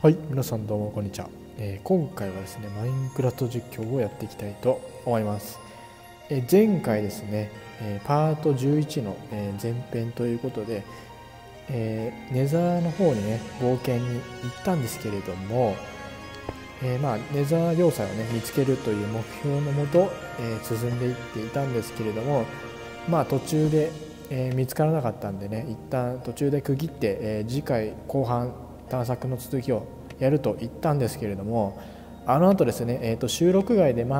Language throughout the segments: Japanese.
はい、皆さんどうもこんにちは。今回はですね、マインクラフト実況をやっていきたいと思います。前回ですね、パート11の、前編ということで、ネザーの方にね、冒険に行ったんですけれども、ネザー要塞をね、見つけるという目標のもと、進んでいっていたんですけれども、途中で、見つからなかったんでね、一旦途中で区切って、次回後半探索の続きをやると言ったんですけれども、あの後ですね、収録外で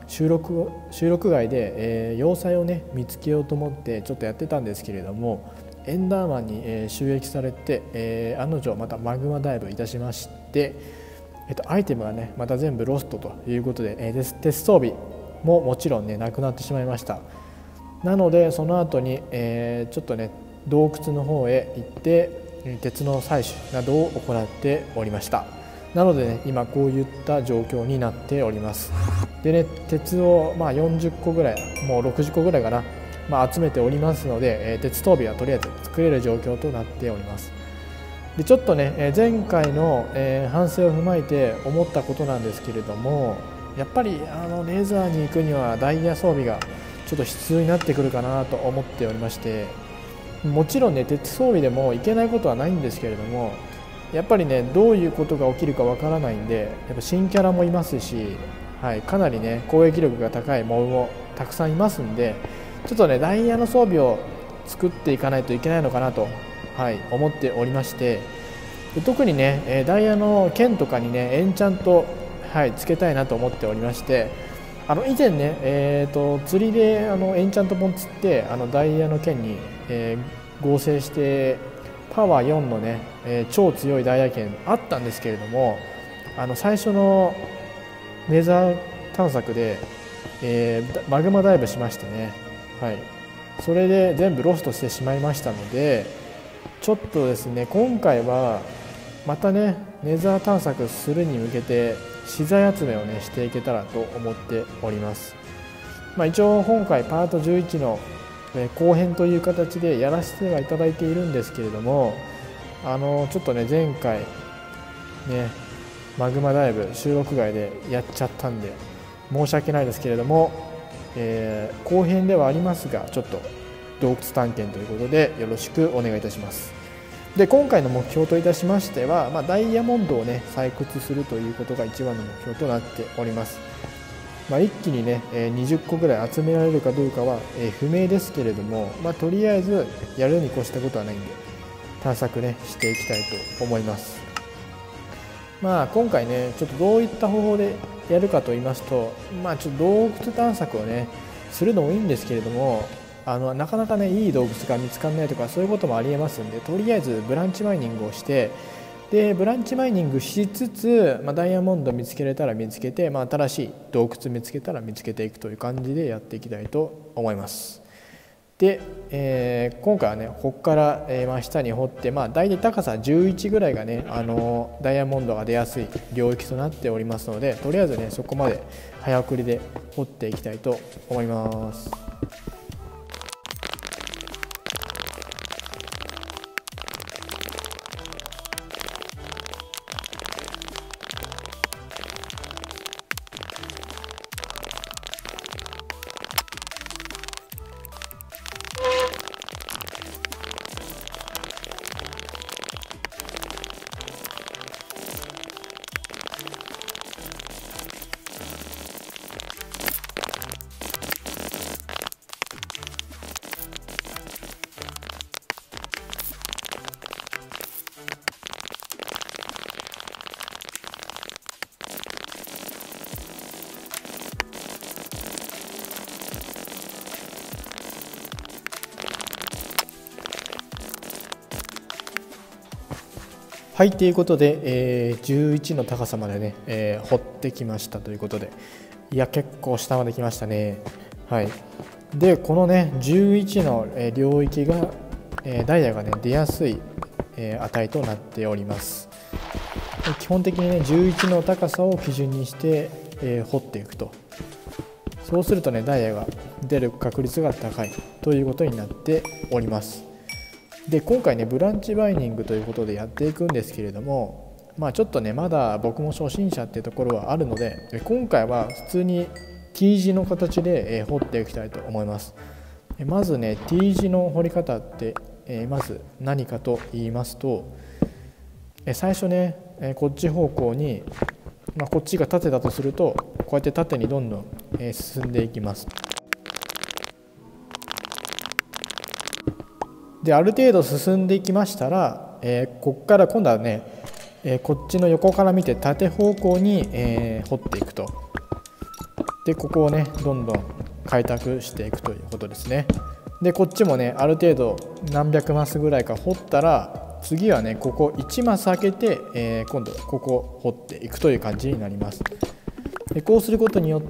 要塞をね見つけようと思ってちょっとやってたんですけれども、エンダーマンに、襲撃されて、案の定またマグマダイブいたしまして、アイテムがねまた全部ロストということで、鉄装備ももちろんねなくなってしまいました。なのでその後に、ちょっとね洞窟の方へ行って鉄の採取などを行っておりました。なのでね今こういった状況になっております。でね鉄を40個ぐらい、もう60個ぐらいかな、集めておりますので、鉄装備はとりあえず作れる状況となっております。でちょっとね前回の反省を踏まえて思ったことなんですけれども、やっぱりレーザーに行くにはダイヤ装備がちょっと必要になってくるかなと思っておりまして、もちろんね鉄装備でもいけないことはないんですけれども、やっぱりねどういうことが起きるかわからないんで、やっぱ新キャラもいますし、かなりね攻撃力が高いモブもたくさんいますんで、ちょっとねダイヤの装備を作っていかないといけないのかなと、思っておりまして、特にねダイヤの剣とかにねエンチャント、つけたいなと思っておりまして、以前ね、釣りでエンチャント本釣ってダイヤの剣に、合成してパワー4のね、超強いダイヤ剣あったんですけれども、最初のネザー探索で、マグマダイブしましてね、それで全部ロストしてしまいましたので、ちょっとですね今回はまたねネザー探索するに向けて資材集めをねしていけたらと思っております。一応今回パート11の後編という形でやらせてはいただいているんですけれども、ちょっとね前回ねマグマダイブ収録外でやっちゃったんで申し訳ないですけれども、後編ではありますがちょっと洞窟探検ということでよろしくお願いいたします。で今回の目標といたしましては、ダイヤモンドをね採掘するということが一番の目標となっております。一気にね20個ぐらい集められるかどうかは不明ですけれども、とりあえずやるに越したことはないんで探索ねしていきたいと思います。今回ねちょっとどういった方法でやるかと言いますと、ちょっと洞窟探索をねするのもいいんですけれども、なかなかねいい洞窟が見つからないとかそういうこともありえますんで、とりあえずブランチマイニングをして、でブランチマイニングしつつ、ダイヤモンド見つけれたら見つけて、新しい洞窟見つけたら見つけていくという感じでやっていきたいと思います。で、今回はねここから、下に掘って、大体高さ11ぐらいがねダイヤモンドが出やすい領域となっておりますので、とりあえずねそこまで早送りで掘っていきたいと思います。ということで、11の高さまでね、掘ってきましたということで、いや結構下まで来ましたね。でこのね11の領域が、ダイヤがね出やすい、値となっております。基本的にね11の高さを基準にして、掘っていくと、そうするとねダイヤが出る確率が高いということになっております。で今回ねブランチバイニングということでやっていくんですけれども、 ちょっとねまだ僕も初心者っていうところはあるので、今回は普通に T 字の形で掘っていきたいと思います。まずね T 字の掘り方ってまず何かと言いますと、最初ねこっち方向に、こっちが縦だとするとこうやって縦にどんどん進んでいきます。である程度進んでいきましたら、こっから今度はね、こっちの横から見て縦方向に、掘っていくと。でここをねどんどん開拓していくということですね。でこっちもねある程度何百マスぐらいか掘ったら、次はねここ1マス開けて、今度ここを掘っていくという感じになります。でこうすることによって、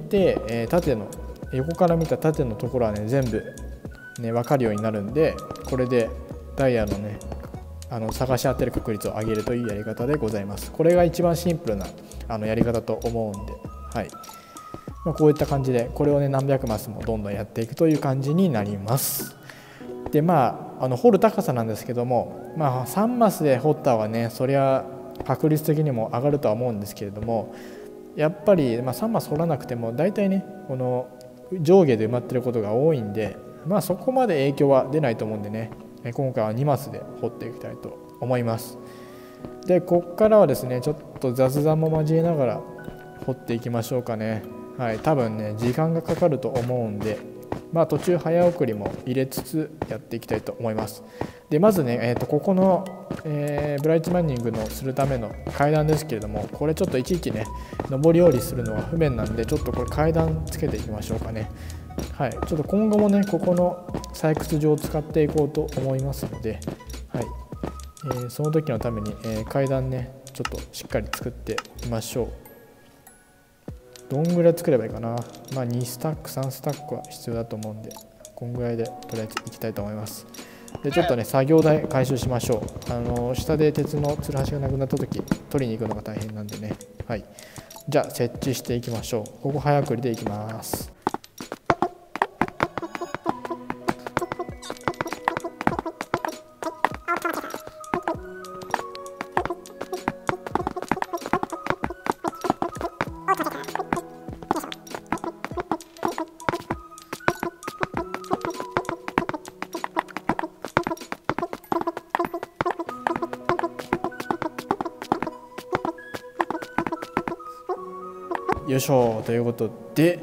縦の横から見た縦のところはね全部ね分かるようになるんで、これでダイヤのね探し当てる確率を上げるというやり方でございます。これが一番シンプルなやり方と思うんで、はい。こういった感じでこれをね何百マスもどんどんやっていくという感じになります。で掘る高さなんですけども、3マスで掘った方がねそりゃ確率的にも上がるとは思うんですけれども、やっぱり3マス掘らなくても大体ねこの上下で埋まってることが多いんで、そこまで影響は出ないと思うんでね、今回は2マスで掘っていきたいと思います。でこっからはですねちょっと雑談も交えながら掘っていきましょうかね。はい、多分ね時間がかかると思うんで、途中早送りも入れつつやっていきたいと思います。でまずね、ここの、ブライトマイニングのするための階段ですけれども、これちょっといちいちね上り下りするのは不便なんで、ちょっとこれ階段つけていきましょうかね。はい、ちょっと今後もねここの採掘場を使っていこうと思いますので、はい、その時のために、階段ねちょっとしっかり作ってみましょう。どんぐらい作ればいいかな。2スタック3スタックは必要だと思うんで、こんぐらいでとりあえずいきたいと思います。でちょっとね作業台回収しましょう。下で鉄のつるはしがなくなった時取りに行くのが大変なんでね。はい、じゃあ設置していきましょう。ここ早送りでいきます。よいしょということで、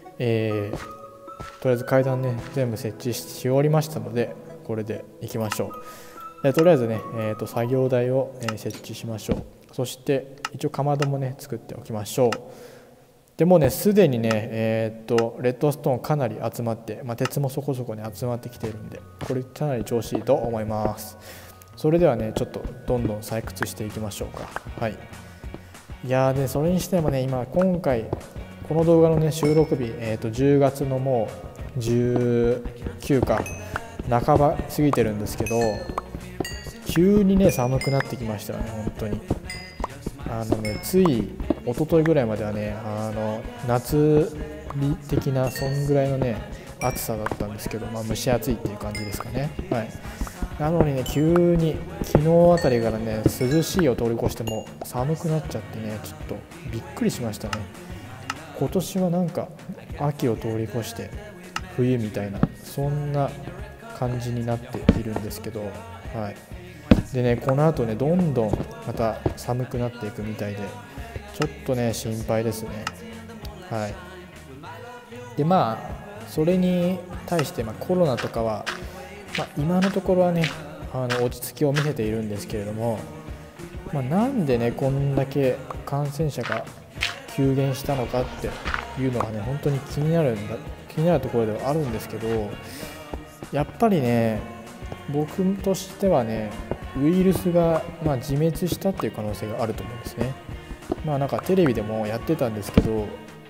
とりあえず階段ね全部設置し終わりましたので、これでいきましょう。とりあえずね、作業台を、設置しましょう。そして一応かまどもね作っておきましょう。でもねすでにね、レッドストーンかなり集まって、鉄もそこそこに集まってきているんで、これかなり調子いいと思います。それではねちょっとどんどん採掘していきましょうか。はい。いやでそれにしてもね今回この動画のね収録日、10月のもう19か半ば過ぎてるんですけど、急にね寒くなってきましたよね。本当につい一昨日ぐらいまではね夏日的なそんぐらいのね暑さだったんですけど、蒸し暑いっていう感じですかね。はい。なのにね急に昨日あたりからね涼しいを通り越しても寒くなっちゃってね、ちょっとびっくりしましたね。今年はなんか秋を通り越して冬みたいなそんな感じになっているんですけど、はい。でねこの後ねどんどんまた寒くなっていくみたいで、ちょっとね心配ですね。はい。でそれに対してコロナとかは今のところはね落ち着きを見せているんですけれども、なんでねこんだけ感染者が急減したのかっていうのはね本当に気になるところではあるんですけど、やっぱりね僕としてはねウイルスが自滅したっていう可能性があると思うんですね。なんかテレビでもやってたんですけど、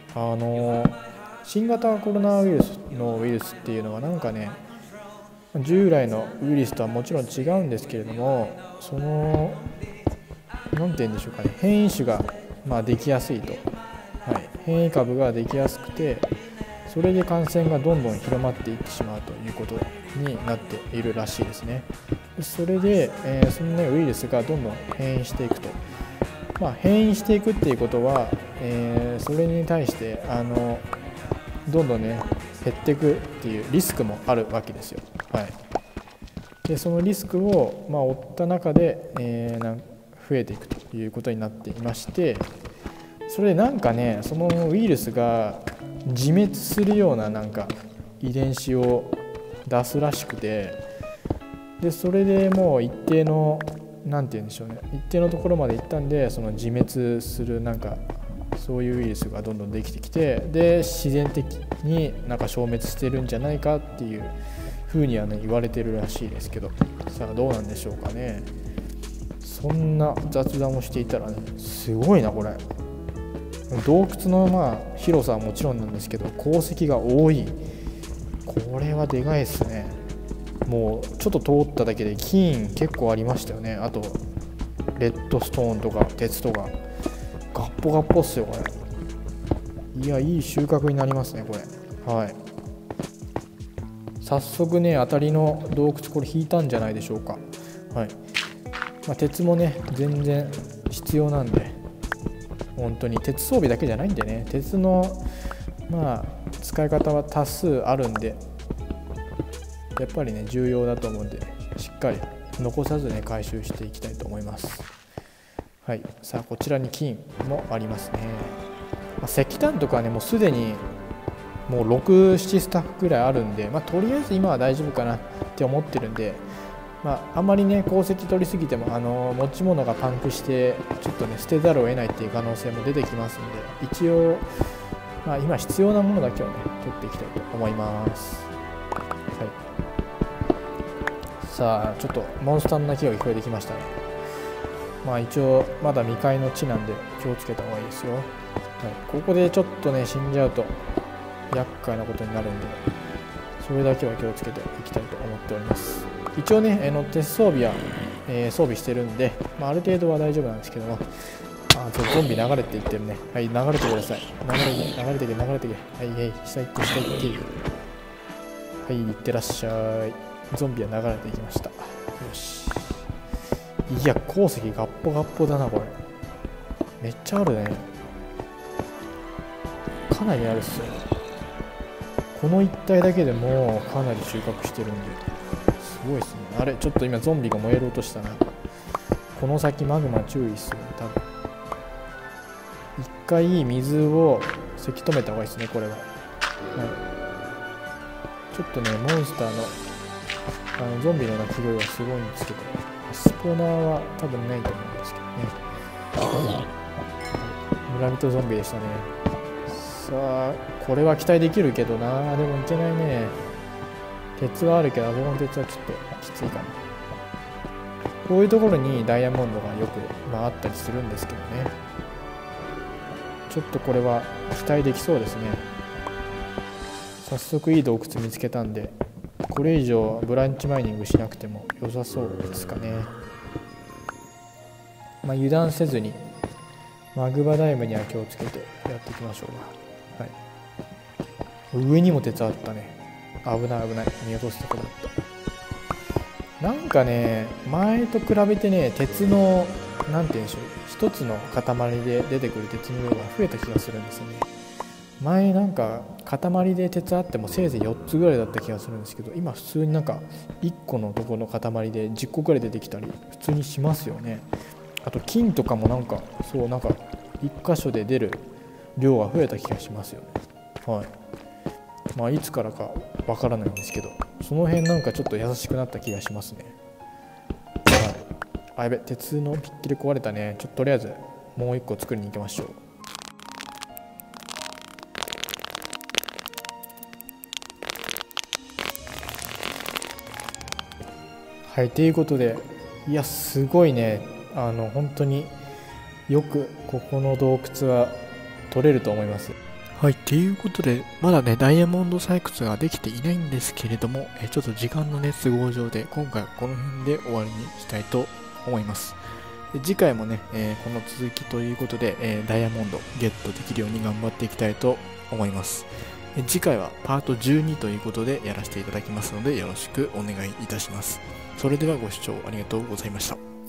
新型コロナウイルスのウイルスっていうのはなんかね従来のウイルスとはもちろん違うんですけれども、その何て言うんでしょうかね、変異種ができやすいと、はい、変異株ができやすくて、それで感染がどんどん広まっていってしまうということになっているらしいですね。それで、そのウイルスがどんどん変異していくと。 変異していくっていうことは、それに対してどんどんね減っていくっていうリスクもあるわけですよ。はい、でそのリスクを、負った中で、増えていくということになっていまして、それでなんかねそのウイルスが自滅するようななんか遺伝子を出すらしくて、でそれでもう一定のなんて言うんでしょうね、一定のところまで行ったんで、その自滅するなんかそういうウイルスがどんどんできてきて、で自然的になんか消滅してるんじゃないかっていうふうにはね言われてるらしいですけど、さあどうなんでしょうかね。そんな雑談をしていたらね、すごいなこれ。洞窟の広さはもちろんなんですけど、鉱石が多い。これはでかいですね。もうちょっと通っただけで金結構ありましたよね。あとレッドストーンとか鉄とかガッポガッポっすよこれ。いや、いい収穫になりますねこれ。はい、早速ね当たりの洞窟これ引いたんじゃないでしょうか。はい、鉄もね全然必要なんで、本当に鉄装備だけじゃないんでね、鉄の使い方は多数あるんで、やっぱりね重要だと思うんで、しっかり残さずね回収していきたいと思います。はい、さあこちらに金もありますね。石炭とかはねもうすでにもう6、7スタッフくらいあるんで、とりあえず今は大丈夫かなって思ってるんで、あんまりね鉱石取りすぎても持ち物がパンクしてちょっとね捨てざるを得ないっていう可能性も出てきますんで、一応今必要なものだけをね取っていきたいと思います。はい、さあちょっとモンスターの鳴きが聞こえてきましたね。一応まだ未開の地なんで気をつけた方がいいですよ。はい、ここでちょっとね死んじゃうと厄介なことになるんで、それだけは気をつけていきたいと思っております。一応ね鉄装備は、装備してるんで、ある程度は大丈夫なんですけども、ゾンビ流れていってるね。はい、流れてください。流れてけ。はい、下行って。はい、行ってらっしゃい。ゾンビは流れていきました。よし。いや、鉱石ガッポガッポだなこれ。めっちゃあるね。かなりあるっすよ。この一帯だけでもかなり収穫してるんで、すごいっすね。あれちょっと今ゾンビが燃えろうとしたな。この先マグマ注意っすよね多分。一回水をせき止めた方がいいですねこれは。はい、ちょっとねモンスターのゾンビの鳴き声はすごいんですけど、スポナーは多分ないと思うんですけどね。村人ゾンビでしたね。さあこれは期待できるけどな。でもいけないね。鉄はあるけどあそこの鉄はちょっときついかな。こういうところにダイヤモンドがよくあったりするんですけどね。ちょっとこれは期待できそうですね。早速いい洞窟見つけたんで、これ以上ブランチマイニングしなくても良さそうですかね。油断せずにマグマダイムには気をつけてやっていきましょう。はい、上にも鉄あったね。危ない見落とすところだった。なんかね前と比べてね鉄のなんて言うんでしょう、一つの塊で出てくる鉄の量が増えた気がするんですよね。前なんか塊で鉄あってもせいぜい4つぐらいだった気がするんですけど、今普通になんか1個のところの塊で10個ぐらい出てきたり普通にしますよね。あと金とかもなんか1箇所で出る量が増えた気がしますよね。はい、いつからかわからないんですけど、その辺なんかちょっと優しくなった気がしますね。やべ、鉄のピッキリ壊れたね。とりあえずもう1個作りに行きましょう。はい、ということで、いやすごいね、本当によくここの洞窟は取れると思います。はい、ということでまだねダイヤモンド採掘ができていないんですけれども、ちょっと時間のね都合上で今回はこの辺で終わりにしたいと思います。で次回もね、この続きということで、ダイヤモンドゲットできるように頑張っていきたいと思います。次回はパート12ということでやらせていただきますのでよろしくお願いいたします。それではご視聴ありがとうございました。